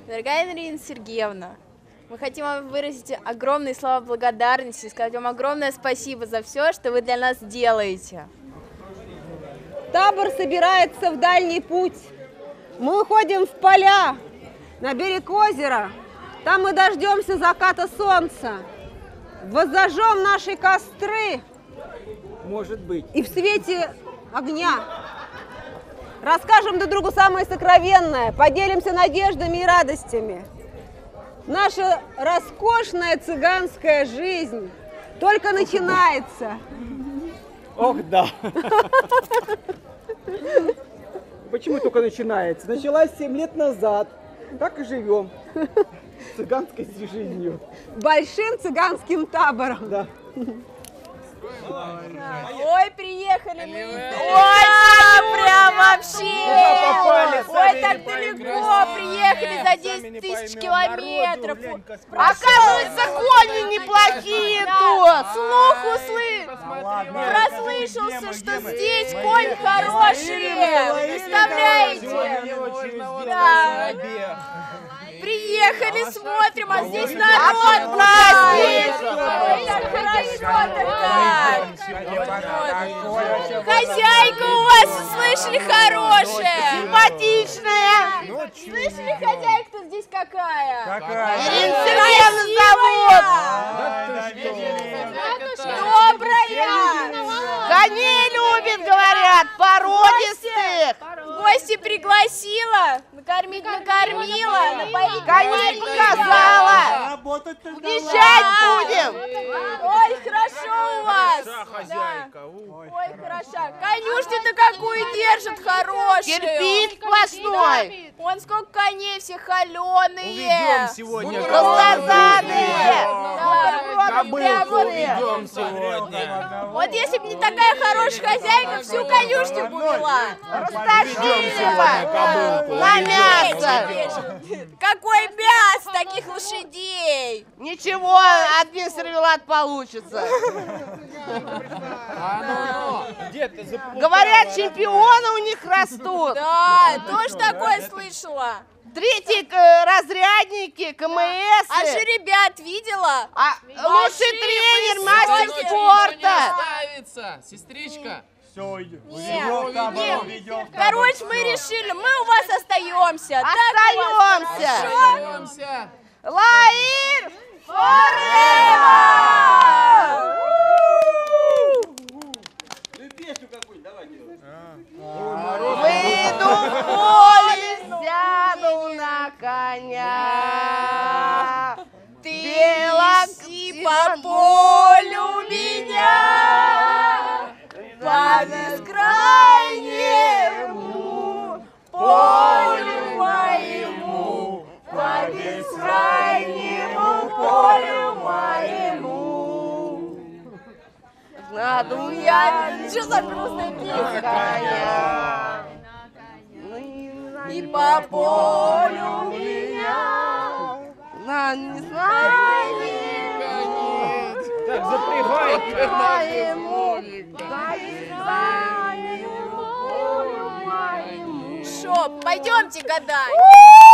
Дорогая Ирина Сергеевна, мы хотим вам выразить огромные слова благодарности, сказать вам огромное спасибо за все, что вы для нас делаете. Табор собирается в дальний путь. Мы уходим в поля, на берег озера. Там мы дождемся заката солнца. Воззажжем наши костры. Может быть. И в свете огня расскажем друг другу самое сокровенное, поделимся надеждами и радостями. Наша роскошная цыганская жизнь только начинается. Ох, да. Почему только начинается? Началась 7 лет назад. Так и живем. Цыганской жизнью. Большим цыганским табором. Да. Ой, приехали мы. Ой, прям вообще. Ой, так далеко приехали за 10 тысяч километров. Оказывается, кони неплохие тут. Слух прослышался, что здесь конь хороший. Представляете? Да. Приехали, смотрим, а здесь народ праздник. Ой, так хорошо-то как. Хозяйка у вас, услышали, хорошая. Симпатичная. Слышали, хозяйка-то здесь какая? Ирина Сергеевна зовут. Добрая. Коней любит, говорят, породистых. Гости пригласила, накормить накормила, напоить Коней показала. Езжать будем. Ой, хорошо у вас. Да. Ой, хороша. Конюшню-то какую держит, хорошую. Кирпич сплошной. Вон сколько коней, все холеные. Уведем сегодня. Раздозадые. Кобылку уведем сегодня. Вот если бы не такая хорошая хозяйка, всю конюшню бы увела. Растащили бы на мясо. Какой мясо таких лошадей? Ничего, один сервелат получится. Говорят, чемпионы у них растут. Да, тоже такое слышала. Третьи разрядники, КМС. А же ребят видела? Лучший тренер, мастер спорта. Ставится, сестричка. Короче, мы решили, мы у вас остаемся. Остаемся. Лаир Песню какую-нибудь давайте. выйду в поле, сяду на коня. Ты неси по полю меня, по бескрайнему полю моему, по бескрайнему полю моему. Наду я Что за грустная песня? коня. И по полю меня. На не знаю. Так, запрягай. Шо, пойдемте гадать.